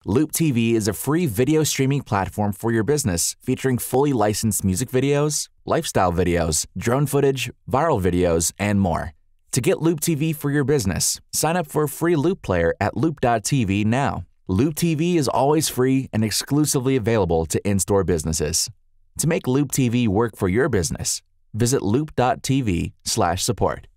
Loop TV is a free video streaming platform for your business featuring fully licensed music videos, lifestyle videos, drone footage, viral videos, and more. To get Loop TV for your business, sign up for a free Loop player at loop.tv now. Loop TV is always free and exclusively available to in-store businesses. To make Loop TV work for your business, visit loop.tv/support.